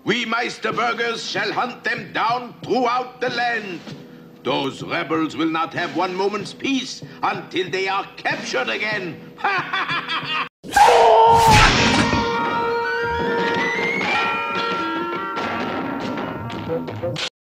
We Meisterburgers shall hunt them down throughout the land. Those rebels will not have one moment's peace until they are captured again.